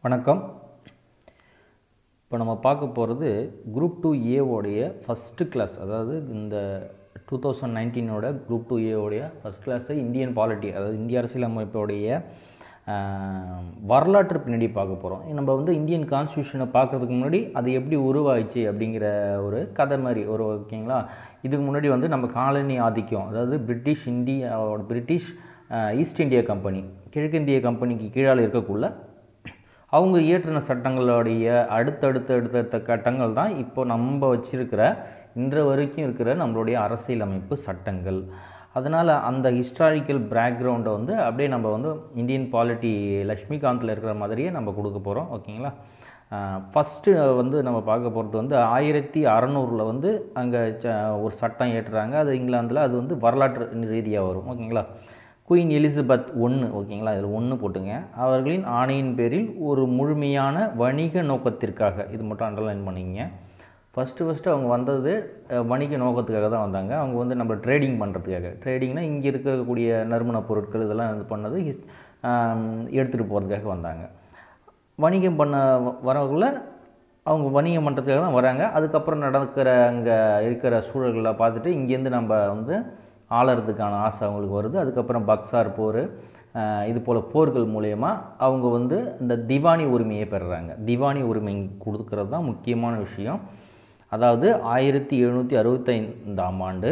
வணக்கம். இப்போ நம்ம பார்க்க போகிறது குரூப் 2A உடைய ஃபஸ்ட்டு கிளாஸ், அதாவது இந்த 2019 குரூப் 2A உடைய ஃபஸ்ட் கிளாஸு இந்தியன் பாலிட்டி, அதாவது இந்திய அரசியலமைப்புடைய வரலாற்று பின்னாடி பார்க்க போகிறோம். நம்ம இந்தியன் கான்ஸ்டியூஷனை பார்க்குறதுக்கு முன்னாடி அது எப்படி உருவாயிச்சு அப்படிங்கிற ஒரு கதை மாதிரி ஓகேங்களா. இதுக்கு முன்னாடி நம்ம காலனி ஆதிக்கம், அதாவது பிரிட்டிஷ் ஈஸ்ட் இந்தியா கம்பெனி, கிழக்கிந்திய கம்பெனிக்கு கீழால் இருக்கக்குள்ள அவங்க இயற்றின சட்டங்களுடைய அடுத்தடுத்த கட்டங்கள் தான் இப்போ நம்ம வச்சுருக்கிற இன்று வரைக்கும் இருக்கிற நம்மளுடைய அரசியலமைப்பு சட்டங்கள். அதனால் அந்த ஹிஸ்டாரிக்கல் பேக்ரவுண்டை அப்படியே நம்ம இந்தியன் பாலிட்டி லக்ஷ்மிகாந்தில் இருக்கிற மாதிரியே நம்ம கொடுக்க போகிறோம். ஓகேங்களா. ஃபஸ்ட்டு நம்ம பார்க்க போகிறது 1600 அங்கே ஒரு சட்டம் ஏற்றுறாங்க. அது இங்கிலாந்தில். அது வரலாற்று ரீதியாக வரும். ஓகேங்களா. குயின் எலிசபெத் 1, ஓகேங்களா, இதில் 1 போட்டுங்க. அவர்களின் ஆணையின் பேரில் ஒரு முழுமையான வணிக நோக்கத்திற்காக, இது மட்டும் அண்டர்லைன் பண்ணிங்க. ஃபஸ்ட்டு அவங்க வந்தது வணிக நோக்கத்துக்காக தான் வந்தாங்க. அவங்க நம்ம ட்ரேடிங் பண்ணுறதுக்காக. ட்ரேடிங்னால் இங்கே இருக்கக்கூடிய நறுமணப் பொருட்கள் இதெல்லாம் இது பண்ணது எடுத்துகிட்டு போகிறதுக்காக வந்தாங்க. வணிகம் பண்ண வரவங்கள அவங்க வணிகம் பண்ணுறதுக்காக தான் வராங்க. அதுக்கப்புறம் நடக்கிற அங்கே இருக்கிற சூழல்களை பார்த்துட்டு இங்கேருந்து நம்ம ஆளறதுக்கான ஆசை அவங்களுக்கு வருது. அதுக்கப்புறம் பக்சார் போர், இது போல் போர்கள் மூலயமா அவங்க இந்த திவானி உரிமையை பெறுறாங்க. திவானி உரிமை கொடுக்கறது தான் முக்கியமான விஷயம். அதாவது 1765ஆம் ஆண்டு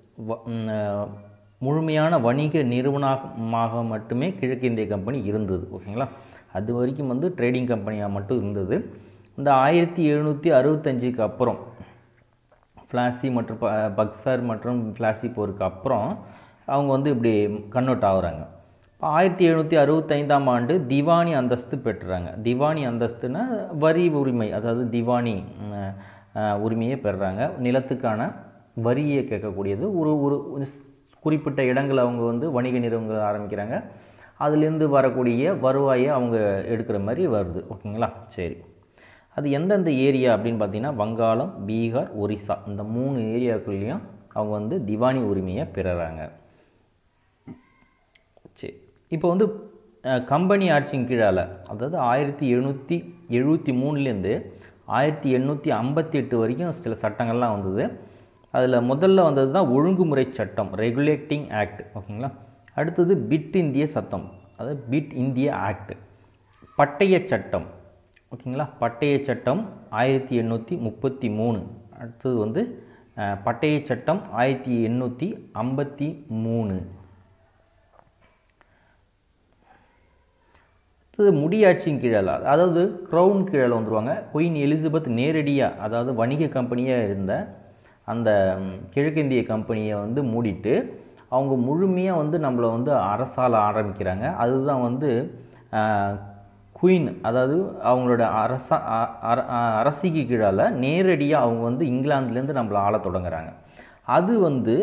முழுமையான வணிக நிறுவனமாக மட்டுமே கிழக்கிந்திய கம்பெனி இருந்தது. ஓகேங்களா. அது வரைக்கும் ட்ரேடிங் கம்பெனியாக மட்டும் இருந்தது. இந்த 1765க்கு அப்புறம் ஃப்ளாசி மற்றும் பக்சார் மற்றும் ஃப்ளாசி போருக்கு அப்புறம் அவங்க இப்படி கன்வெர்ட் ஆகுறாங்க. இப்போ 1765ஆம் ஆண்டு திவானி அந்தஸ்து பெற்றுறாங்க. திவானி அந்தஸ்துனா வரி உரிமை, அதாவது திவானி உரிமையை பெறுறாங்க. நிலத்துக்கான வரியை கேட்கக்கூடியது. ஒரு குறிப்பிட்ட இடங்களை அவங்க வணிக நிறுவனங்கள் ஆரம்பிக்கிறாங்க. அதுலேருந்து வரக்கூடிய வருவாயை அவங்க எடுக்கிற மாதிரி வருது. ஓகேங்களா. சரி, அது எந்தெந்த ஏரியா அப்படின்னு பார்த்தீங்கன்னா வங்காளம், பீகார், ஒரிசா, இந்த 3 ஏரியாக்குள்ளேயும் அவங்க திவானி உரிமையை பெறுறாங்க. சரி, இப்போ கம்பெனி ஆட்சியின் கீழால், அதாவது 1773லேருந்து 1858 வரைக்கும் சில சட்டங்கள்லாம் வந்தது. அதில் முதல்ல வந்தது தான் ஒழுங்குமுறை சட்டம், ரெகுலேட்டிங் ஆக்ட். ஓகேங்களா. அடுத்தது பிட் இந்திய சட்டம், அதாவது பிட் இந்திய ஆக்ட். பட்டய சட்டம், ஓகேங்களா. பட்டய சட்டம் 1833. அடுத்தது பட்டய சட்டம் 1853. அடுத்தது முடியாட்சியின் கீழால், அதாவது க்ரௌன் கீழால் வந்துடுவாங்க. குயின் எலிசபெத் நேரடியாக, அதாவது வணிக கம்பெனியாக இருந்த அந்த கிழக்கிந்திய கம்பெனியை மூடிட்டு அவங்க முழுமையாக நம்மளை அரசால ஆரம்பிக்கிறாங்க. அதுதான் குயின், அதாவது அவங்களோட அரசிக்கு கீழால் நேரடியாக அவங்க இங்கிலாந்துலேருந்து நம்மளை ஆள தொடங்குறாங்க. அது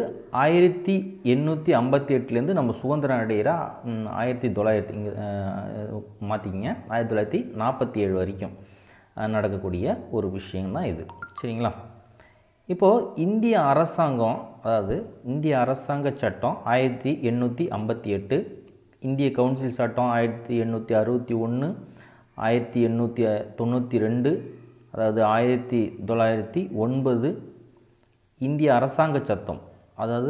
1858லேருந்து நம்ம சுதந்திரம் அடைகிற 1900 இங்கே மாற்றிக்கிங்க 1947 வரைக்கும் நடக்கக்கூடிய ஒரு விஷயந்தான் இது. சரிங்களா. இப்போது இந்திய அரசாங்கம், அதாவது இந்திய அரசாங்க சட்டம் 1858, இந்திய கவுன்சில் சட்டம் 1861, 1892, அதாவது 1909, இந்திய அரசாங்க சட்டம், அதாவது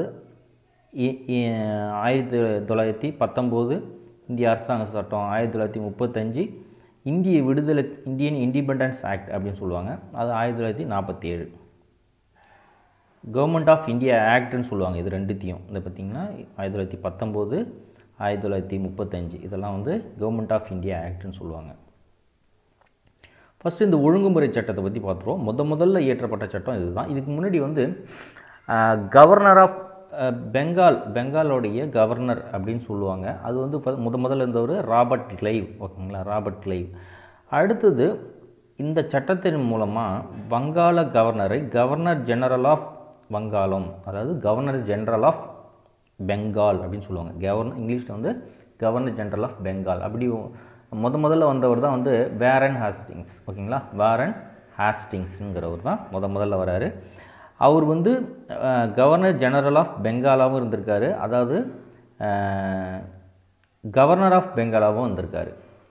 1919, இந்திய அரசாங்க சட்டம் 1935, இந்தியன் இண்டிபெண்டன்ஸ் ஆக்ட் அப்படின்னு சொல்லுவாங்க, அது 1947. கவர்மெண்ட் ஆஃப் இந்தியா ஆக்ட்னு சொல்லுவாங்க. இது ரெண்டுத்தையும் பார்த்திங்கன்னா 1919, 1935 இதெல்லாம் கவர்மெண்ட் ஆஃப் இந்தியா ஆக்ட்னு சொல்லுவாங்க. ஃபஸ்ட்டு இந்த ஒழுங்குமுறை சட்டத்தை பற்றி பார்த்துருவோம். முதல்ல இயற்றப்பட்ட சட்டம் இதுதான். இதுக்கு முன்னாடி கவர்னர் ஆஃப் பெங்காலோடைய கவர்னர் அப்படின்னு சொல்லுவாங்க. அது முதல்ல இருந்தவர் ராபர்ட் கிளைவ். ஓகேங்களா. Robert Clive. அடுத்தது இந்த சட்டத்தின் மூலமாக வங்காள கவர்னரை கவர்னர் ஜெனரல் ஆஃப் வங்காளம், அதாவது கவர்னர் ஜெனரல் ஆஃப் பெங்கால் அப்படின்னு சொல்லுவாங்க. இங்கிலீஷில் கவர்னர் ஜெனரல் ஆஃப் பெங்கால். அப்படி முதல்ல வந்தவர் தான் வாரன் ஹாஸ்டிங்ஸ். ஓகேங்களா. வாரன் ஹாஸ்டிங்ஸுங்கிறவர் தான் முதல்ல வராரு. அவர் கவர்னர் ஜெனரல் ஆஃப் பெங்காலாகவும் இருந்திருக்காரு, அதாவது கவர்னர் ஆஃப் பெங்காலாகவும் வந்திருக்காரு.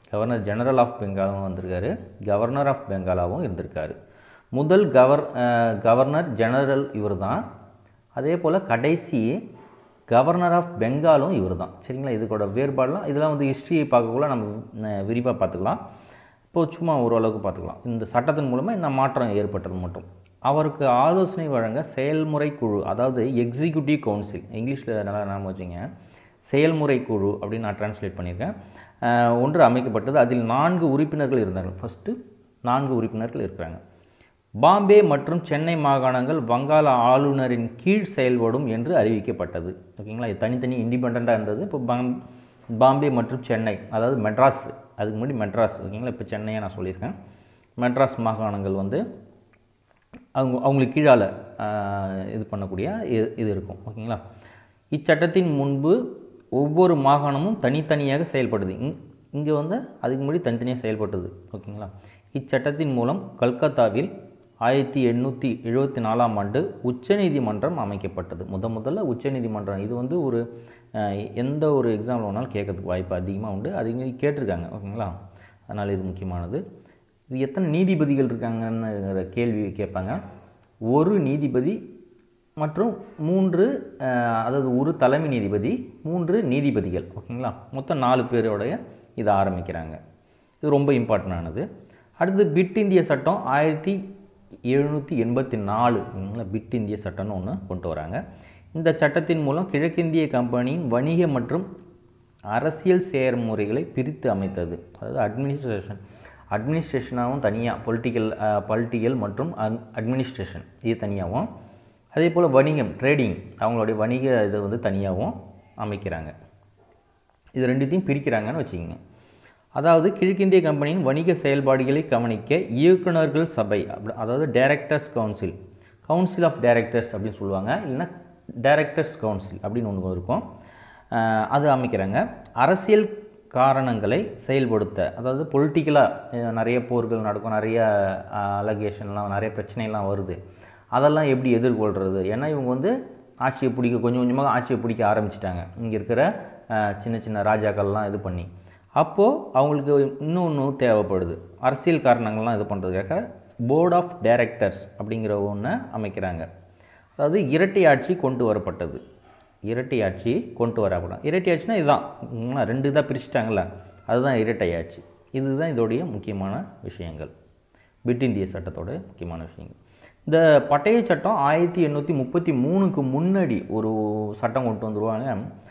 கவர்னர் ஜெனரல் ஆஃப் பெங்காலும் வந்திருக்காரு, கவர்னர் ஆஃப் பெங்காலாவும் இருந்திருக்காரு. முதல் கவர்னர் ஜெனரல் இவர் தான். அதே போல் கடைசி கவர்னர் ஆஃப் பெங்காலும் இவர் தான். சரிங்களா, இதுக்கோட வேறுபாடெலாம் இதெல்லாம் வந்து ஹிஸ்ட்ரி பார்க்கக்குள்ள நம்ம விரிவாக பார்த்துக்கலாம். இப்போது சும்மா ஓரளவுக்கு பார்த்துக்கலாம். இந்த சட்டத்தின் மூலமாக இந்த மாற்றம் ஏற்பட்டது மட்டும். அவருக்கு ஆலோசனை வழங்க செயல்முறை குழு, அதாவது எக்ஸிக்யூட்டிவ் கவுன்சில், இங்கிலீஷில் நல்லா நாம வச்சுங்க, செயல்முறை குழு அப்படின்னு நான் டிரான்ஸ்லேட் பண்ணியிருக்கேன், ஒன்று அமைக்கப்பட்டது. அதில் 4 உறுப்பினர்கள் இருந்தார்கள். ஃபஸ்ட்டு 4 உறுப்பினர்கள் இருக்கிறாங்க. பாம்பே மற்றும் சென்னை மாகாணங்கள் வங்காள ஆளுநரின் கீழ் செயல்படும் என்று அறிவிக்கப்பட்டது. ஓகேங்களா, இது தனித்தனி இண்டிபெண்ட்டாக இருந்தது. இப்போ பாம்பே மற்றும் சென்னை, அதாவது மெட்ராஸ், அதுக்கு முன்னாடி மெட்ராஸ். ஓகேங்களா, இப்போ சென்னையை நான் சொல்லியிருக்கேன். மெட்ராஸ் மாகாணங்கள் வந்து அவங்களுக்கு கீழால் இது பண்ணக்கூடிய இது இருக்கும். ஓகேங்களா, இச்சட்டத்தின் முன்பு ஒவ்வொரு மாகாணமும் தனித்தனியாக செயல்படுது. இங்கே வந்து அதுக்கு முன்னாடி தனித்தனியாக செயல்பட்டது. ஓகேங்களா, இச்சட்டத்தின் மூலம் கல்கத்தாவில் 1874ஆம் ஆண்டு உச்சநீதிமன்றம் அமைக்கப்பட்டது. முதல்ல உச்சநீதிமன்றம். இது வந்து ஒரு எந்த ஒரு எக்ஸாம்பிள் வேணாலும் கேட்கறதுக்கு வாய்ப்பு அதிகமாக உண்டு. அது கேட்டிருக்காங்க. ஓகேங்களா, அதனால் இது முக்கியமானது. இது எத்தனை நீதிபதிகள் இருக்காங்கன்னு கேள்வி கேட்பாங்க. ஒரு நீதிபதி மற்றும் 3 அதாவது ஒரு தலைமை நீதிபதி, 3 நீதிபதிகள். ஓகேங்களா, மொத்தம் 4 பேரோடைய இதை ஆரம்பிக்கிறாங்க. இது ரொம்ப இம்பார்ட்டண்டானது. அடுத்து பிட் இந்திய சட்டம் 1784. பிட் இந்திய சட்டம்னு ஒன்று கொண்டு வராங்க. இந்த சட்டத்தின் மூலம் கிழக்கிந்திய கம்பெனியின் வணிக மற்றும் அரசியல் செயல்முறைகளை பிரித்து அமைத்தது. அதாவது அட்மினிஸ்ட்ரேஷனாகவும் தனியாக, பொலிட்டிக்கல் மற்றும் அட்மினிஸ்ட்ரேஷன் இது தனியாகவும், அதே போல் வணிகம், ட்ரேடிங், அவங்களுடைய வணிக இதை வந்து தனியாகவும் அமைக்கிறாங்க. இது ரெண்டுத்தையும் பிரிக்கிறாங்கன்னு வச்சுக்கோங்க. அதாவது கிழக்கிந்திய கம்பெனியின் வணிக செயல்பாடுகளை கவனிக்க இயக்குநர்கள் சபை, அதாவது டைரக்டர்ஸ் கவுன்சில் ஆஃப் டைரக்டர்ஸ் அப்படின்னு சொல்லுவாங்க, இல்லைன்னா டைரக்டர்ஸ் கவுன்சில் அப்படின்னு ஒன்று இருக்கும், அது அமைக்கிறாங்க. அரசியல் காரணங்களை செயல்படுத்த, அதாவது பொலிட்டிக்கலாக நிறைய போர்கள் நடக்கும், நிறைய அலகேஷன்லாம், நிறைய பிரச்சனைலாம் வருது, அதெல்லாம் எப்படி எதிர்கொள்கிறது. ஏன்னா இவங்க வந்து ஆட்சியை பிடிக்க கொஞ்சம் கொஞ்சமாக ஆட்சியை பிடிக்க ஆரம்பிச்சிட்டாங்க, இங்கே இருக்கிற சின்ன சின்ன ராஜாக்கள்லாம் இது பண்ணி. அப்போது அவங்களுக்கு இன்னொன்று தேவைப்படுது, அரசியல் காரணங்கள்லாம் இது பண்ணுறதுக்காக போர்ட் ஆஃப் டைரக்டர்ஸ் அப்படிங்கிற ஒன்று அமைக்கிறாங்க. அதாவது இரட்டை ஆட்சி கொண்டு வரப்பட்டது. இரட்டை ஆட்சி கொண்டு வரப்படும். இரட்டை ஆட்சினா இதுதான், 2 இதாக பிரிச்சுட்டாங்கள, அதுதான் இரட்டை ஆட்சி. இதுதான் இதோடைய முக்கியமான விஷயங்கள், பிட் இந்திய சட்டத்தோட முக்கியமான விஷயங்கள். இந்த பட்டய சட்டம் 1833க்கு முன்னாடி ஒரு சட்டம் கொண்டு வந்துடுவாங்க,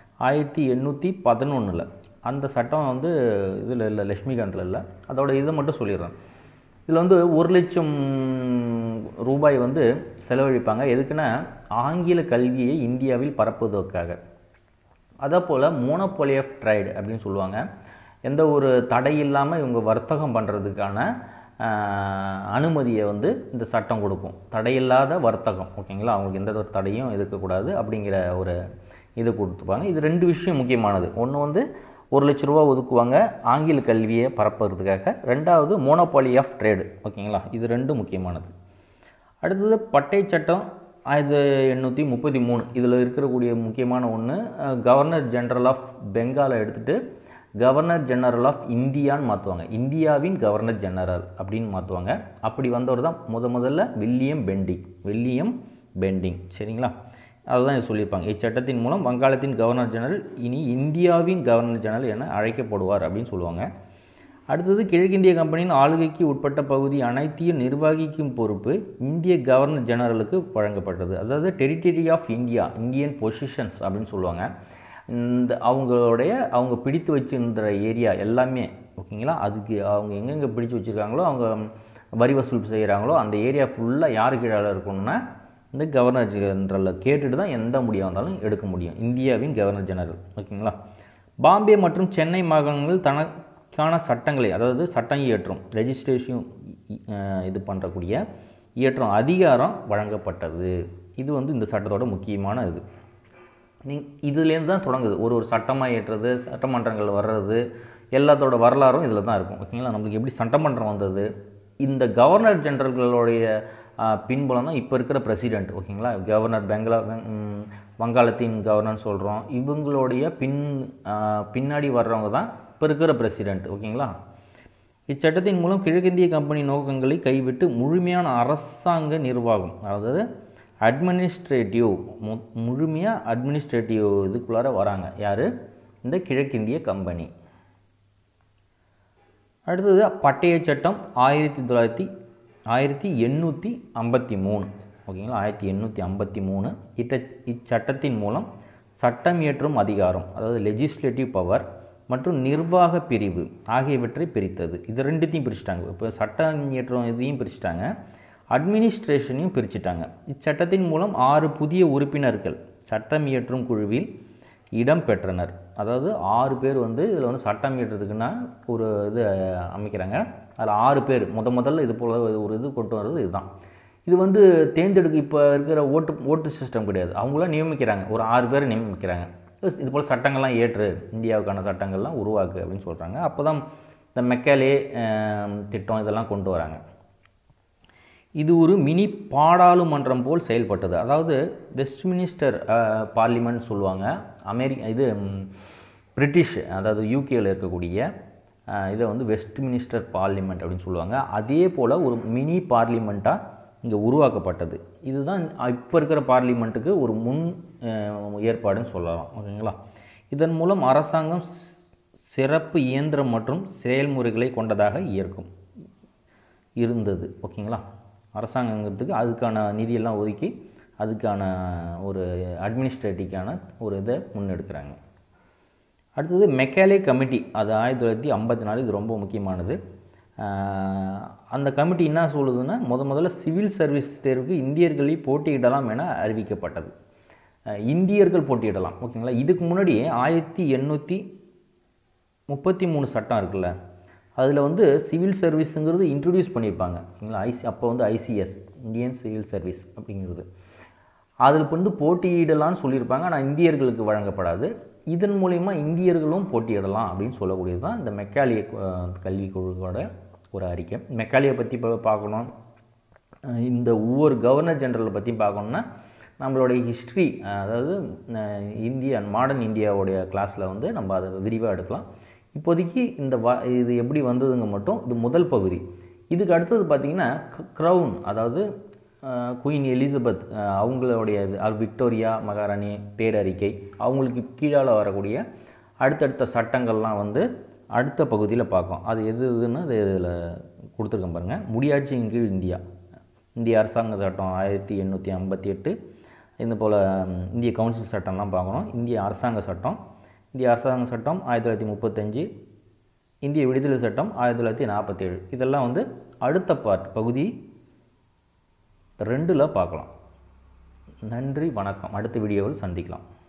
1811. அந்த சட்டம் வந்து இதில் இல்லை, லட்சுமிகாந்தில் இல்லை. அதோட இதை மட்டும் சொல்லிடுறேன். இதில் வந்து 1 லட்சம் ரூபாய் வந்து செலவழிப்பாங்க. எதுக்குன்னா ஆங்கில கல்வியை இந்தியாவில் பரப்புவதற்காக. அதே போல் மோனோபோலி ஆஃப் ட்ரேட் அப்படின்னு சொல்லுவாங்க. எந்த ஒரு தடை இல்லாமல் இவங்க வர்த்தகம் பண்ணுறதுக்கான அனுமதியை வந்து இந்த சட்டம் கொடுக்கும். தடையில்லாத வர்த்தகம். ஓகேங்களா, அவங்களுக்கு எந்த ஒரு தடையும் இருக்கக்கூடாது அப்படிங்கிற ஒரு இதை கொடுத்துப்பாங்க. இது 2 விஷயம் முக்கியமானது. ஒன்று வந்து 1 லட்ச ரூபா ஒதுக்குவாங்க ஆங்கில கல்வியை பரப்புறதுக்காக. 2வது மோனோபாலி ஆஃப் ட்ரேடு. ஓகேங்களா, இது 2 முக்கியமானது. அடுத்தது பட்டய சட்டம் 1833. இதில் இருக்கக்கூடிய முக்கியமான ஒன்று, கவர்னர் ஜெனரல் ஆஃப் பெங்காலை எடுத்துகிட்டு கவர்னர் ஜெனரல் ஆஃப் இந்தியான்னு மாற்றுவாங்க. இந்தியாவின் கவர்னர் ஜெனரல் அப்படின்னு மாற்றுவாங்க. அப்படி வந்தவர் தான் முதல்ல வில்லியம் பெண்டிங். சரிங்களா, அதுதான் இது சொல்லியிருப்பாங்க. இச்சட்டத்தின் மூலம் வங்காளத்தின் கவர்னர் ஜெனரல் இனி இந்தியாவின் கவர்னர் ஜெனரல் என அழைக்கப்படுவார் அப்படின்னு சொல்லுவாங்க. அடுத்தது கிழக்கிந்திய கம்பெனியின் ஆளுகைக்கு உட்பட்ட பகுதி அனைத்தையும் நிர்வகிக்கும் பொறுப்பு இந்திய கவர்னர் ஜெனரலுக்கு வழங்கப்பட்டது. அதாவது டெரிட்டரி ஆஃப் இந்தியன் பொசிஷன்ஸ் அப்படின்னு சொல்லுவாங்க. இந்த அவங்க பிடித்து வச்சுருந்த ஏரியா எல்லாமே. ஓகேங்களா, அதுக்கு அவங்க எங்கெங்கே பிடிச்சு வச்சுருக்காங்களோ, அவங்க வரி வசூல் செய்கிறாங்களோ, அந்த ஏரியா ஃபுல்லாக யார் கீழே இருக்கணும்னா இந்த கவர்னர் ஜெனரலில் கேட்டுட்டு தான் எந்த முடியாக இருந்தாலும் எடுக்க முடியும், இந்தியாவின் கவர்னர் ஜெனரல். ஓகேங்களா, பாம்பே மற்றும் சென்னை மாகாணங்கள் தனக்கான சட்டங்களை, அதாவது சட்டம் இயற்றும், ரெஜிஸ்ட்ரேஷன் இது பண்ணுறக்கூடிய இயற்றும் அதிகாரம் வழங்கப்பட்டது. இது வந்து இந்த சட்டத்தோட முக்கியமான இது. இதுலேருந்து தான் தொடங்குது. ஒரு சட்டமாக ஏற்றுறது, சட்டமன்றங்கள் வர்றது, எல்லாத்தோட வரலாறும் இதில் தான் இருக்கும். ஓகேங்களா, நம்மளுக்கு எப்படி சட்டமன்றம் வந்தது, இந்த கவர்னர் ஜெனரல்களுடைய பின்புலம் தான் இப்போ இருக்கிற பிரசிடெண்ட். ஓகேங்களா, கவர்னர் வங்காளத்தின் கவர்னர்னு சொல்கிறோம். இவங்களுடைய பின்னாடி வர்றவங்க தான் இப்போ இருக்கிற பிரசிடெண்ட். ஓகேங்களா? இச்சட்டத்தின் மூலம் கிழக்கிந்திய கம்பெனி நோக்கங்களை கைவிட்டு முழுமையான அரசாங்க நிர்வாகம், அதாவது அட்மினிஸ்ட்ரேட்டிவ், முழுமையாக அட்மினிஸ்ட்ரேட்டிவ் இதுக்குள்ளார வராங்க. யார்? இந்த கிழக்கிந்திய கம்பெனி. அடுத்தது பட்டய சட்டம் 1853. ஓகேங்களா? 1853. இச்சட்டத்தின் மூலம் சட்டம் இயற்றும் அதிகாரம், அதாவது லெஜிஸ்லேட்டிவ் பவர் மற்றும் நிர்வாக பிரிவு ஆகியவற்றை பிரித்தது. இது ரெண்டுத்தையும் பிரிச்சுட்டாங்க. இப்போ சட்டம் இயற்றும் இதையும் பிரிச்சுட்டாங்க, அட்மினிஸ்ட்ரேஷனையும் பிரிச்சுட்டாங்க. இச்சட்டத்தின் மூலம் 6 புதிய உறுப்பினர்கள் சட்டம் இயற்றும் குழுவில் இடம் பெற்றனர். அதாவது 6 பேர் வந்து இதில் வந்து சட்டம் இயற்றுறதுக்குன்னா ஒரு இது அமைக்கிறாங்க. அதில் 6 பேர் முதல்ல இது போல் ஒரு இது கொண்டு வர்றது இதுதான். இது வந்து தேர்ந்தெடுக்க இப்போ இருக்கிற ஓட்டு சிஸ்டம் கிடையாது. அவங்களாம் நியமிக்கிறாங்க. ஒரு 6 பேரை நியமிக்கிறாங்க. இது போல் சட்டங்கள்லாம் ஏற்று இந்தியாவுக்கான சட்டங்கள்லாம் உருவாக்கு அப்படின்னு சொல்கிறாங்க. அப்போ தான் இந்த மெக்காலே திட்டம் இதெல்லாம் கொண்டு வராங்க. இது ஒரு மினி பாராளுமன்றம் போல் செயல்பட்டது. அதாவது வெஸ்ட்மினிஸ்டர் பார்லிமெண்ட் சொல்லுவாங்க. பிரிட்டிஷ், அதாவது யூகேயில் இருக்கக்கூடிய இதை வந்து வெஸ்ட்மினிஸ்டர் பார்லிமெண்ட் அப்படின்னு சொல்லுவாங்க. அதே போல் ஒரு மினி பார்லிமெண்ட்டாக இங்கே உருவாக்கப்பட்டது. இதுதான் இப்போ இருக்கிற பார்லிமெண்ட்டுக்கு ஒரு முன் ஏற்பாடுன்னு சொல்லலாம். ஓகேங்களா? இதன் மூலம் அரசாங்கம் சிறப்பு இயந்திரம் மற்றும் செயல்முறைகளை கொண்டதாக இருந்தது. ஓகேங்களா? அரசாங்கங்கிறதுக்கு அதுக்கான நிதியெல்லாம் ஒதுக்கி அதுக்கான ஒரு அட்மினிஸ்ட்ரேட்டிவ்க்கான ஒரு இதை முன்னெடுக்கிறாங்க. அடுத்தது மெக்காலே கமிட்டி. அது 1954. இது ரொம்ப முக்கியமானது. அந்த கமிட்டி என்ன சொல்லுதுன்னா, முதல்ல சிவில் சர்வீஸ் தேர்வுக்கு இந்தியர்களை போட்டியிடலாம் என அறிவிக்கப்பட்டது. இந்தியர்கள் போட்டியிடலாம். ஓகேங்களா? இதுக்கு முன்னாடி 1833 சட்டம் இருக்குல்ல, அதில் வந்து சிவில் சர்வீஸுங்கிறது இன்ட்ரடியூஸ் பண்ணியிருப்பாங்க. ஓகேங்களா? அப்போ வந்து ஐசிஎஸ், இந்தியன் சிவில் சர்வீஸ் அப்படிங்கிறது, அதில் வந்து போட்டியிடலான்னு சொல்லியிருப்பாங்க. ஆனால் இந்தியர்களுக்கு வழங்கப்படாது. இதன் மூலிமா இந்தியர்களும் போட்டியிடலாம் அப்படின்னு சொல்லக்கூடியது தான் இந்த மெக்காலே கல்விக் குழுவோட ஒரு அறிக்கை. மெக்காலேயை பற்றி இப்போ பார்க்கணும், இந்த ஒவ்வொரு கவர்னர் ஜெனரலை பற்றி பார்க்கணுன்னா நம்மளுடைய ஹிஸ்ட்ரி, அதாவது மாடர்ன் இந்தியாவுடைய கிளாஸில் வந்து நம்ம அதை விரிவாக எடுக்கலாம். இப்போதைக்கு இது எப்படி வந்ததுங்க மட்டும் இது முதல் பகுதி. இதுக்கு அடுத்தது பார்த்திங்கன்னா க்ரௌன், அதாவது குயின் எலிசபெத் அவங்களுடைய விக்டோரியா மகாராணி பேரறிக்கை, அவங்களுக்கு கீழால் வரக்கூடிய அடுத்தடுத்த சட்டங்கள்லாம் வந்து அடுத்த பகுதியில் பார்க்கும். அது எதுன்னு அது இதில் கொடுத்துருக்கேன் பாருங்கள். முடியாட்சியின் கீழ் இந்திய அரசாங்க சட்டம் 1858. இந்த போல் இந்திய கவுன்சில் சட்டம்லாம் பார்க்கணும். இந்திய அரசாங்க சட்டம் 1935, இந்திய விடுதலை சட்டம் 1947. இதெல்லாம் வந்து அடுத்த பகுதி 2ல் பார்க்கலாம். நன்றி, வணக்கம். அடுத்த வீடியோவில் சந்திக்கலாம்.